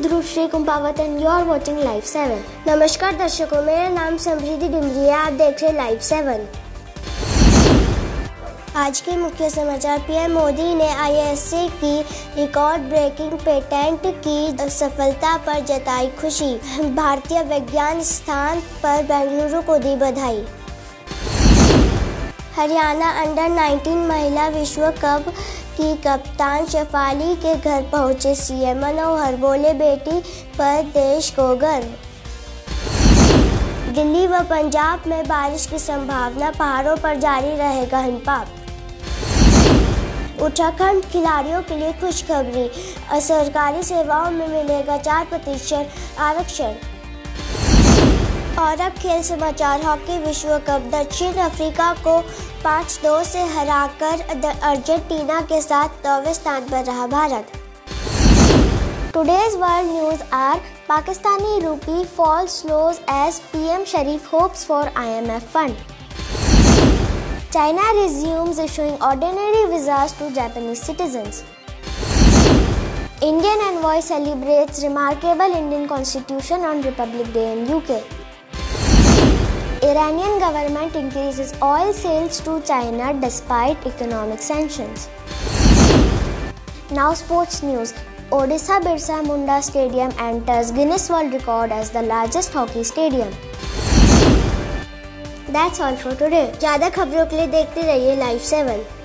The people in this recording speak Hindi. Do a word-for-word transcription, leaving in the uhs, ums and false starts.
Dhruv Shri Kumpawat and you are watching live seven. नमस्कार दर्शकों, मेरा नाम समृद्धि डिमरी है। आप देख रहे लाइव सेवन। आज के मुख्य समाचार। पीएम मोदी ने आईएसए की रिकॉर्ड ब्रेकिंग पेटेंट की सफलता पर जताई खुशी। भारतीय विज्ञान संस्थान पर बेंगलुरु को दी बधाई। हरियाणा अंडर नाइनटीन महिला विश्व कप की कप्तान शेफाली के घर पहुंचे सीएम मनोहर, बोले बेटी पर देश को गर्व। दिल्ली व पंजाब में बारिश की संभावना, पहाड़ों पर जारी रहेगा हिमपात। उत्तराखंड खिलाड़ियों के लिए खुशखबरी, सरकारी सेवाओं में मिलेगा चार प्रतिशत आरक्षण। और अब खेल समाचार। हॉकी विश्व कप, दक्षिण अफ्रीका को पाँच दो से हराकर अर्जेंटीना के साथ नौवें स्थान पर रहा Bharat. Today's world news are Pakistani rupee falls lows as P M Sharif hopes for I M F fund. China resumes issuing ordinary visas to Japanese citizens. Indian envoy celebrates remarkable Indian Constitution on Republic Day in U K. Iranian government increases oil sales to China despite economic sanctions. Now sports news. Odisha Birsa Munda Stadium enters Guinness World Record as the largest hockey stadium. That's all for today. ज़्यादा खबरों के लिए देखते रहिए लाइव सेवन।